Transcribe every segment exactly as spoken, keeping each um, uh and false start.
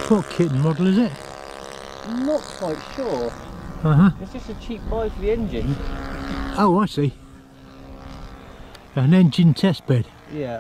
What kit and model is it? I'm not quite sure. Uh-huh. It's just a cheap buy for the engine. Oh, I see. An engine test bed. Yeah.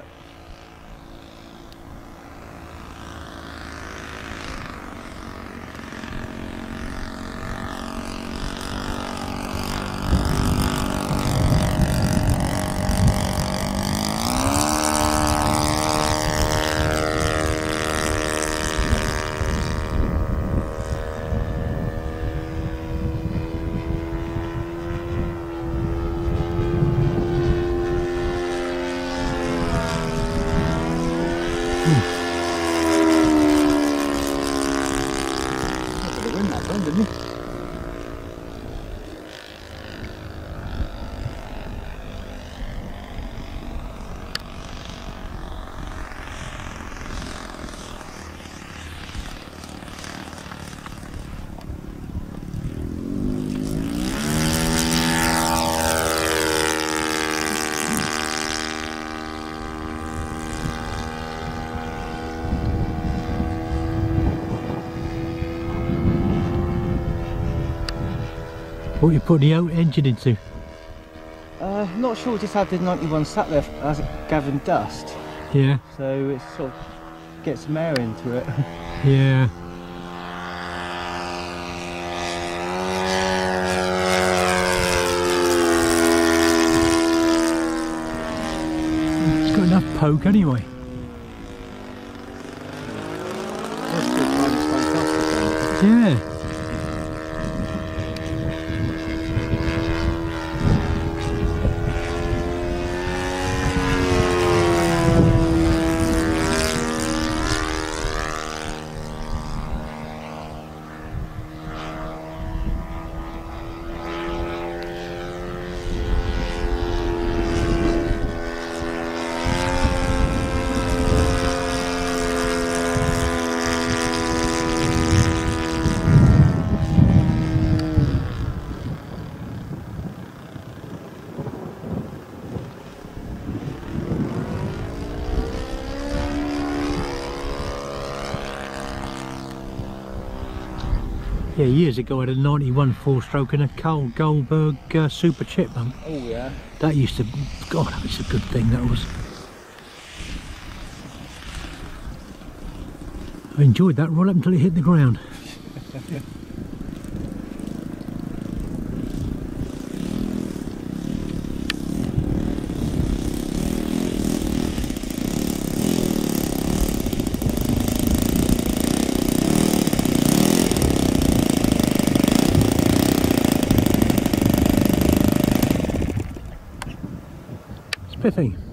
Didn't he? What you put the old engine into? Uh, not sure, just had the ninety-one sat there as it gathering dust. Yeah. So it sort of gets some air into it. Yeah. It's got enough poke anyway. Yeah. Yeah, years ago I had a ninety-one four-stroke and a Carl Goldberg uh, Super Chipmunk. Oh yeah. That used to, God, that was a good thing, that was. I enjoyed that right up until it hit the ground. Spiffy.